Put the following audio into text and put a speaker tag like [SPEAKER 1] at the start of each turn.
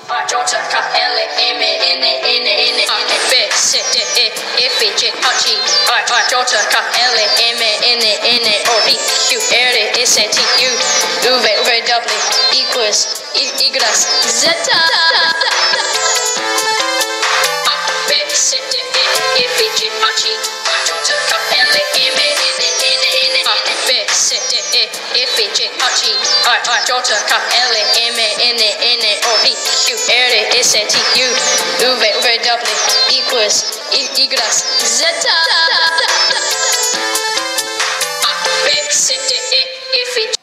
[SPEAKER 1] Jota K L M N N N B C D E F G H I Jota K L M N N O P Q R S T U V W equals zeta. B C D E F G H I Jota K L M N N N B C D E F G H I Jota K L M N N O P Q R S T U V W equals zeta. B C D E F G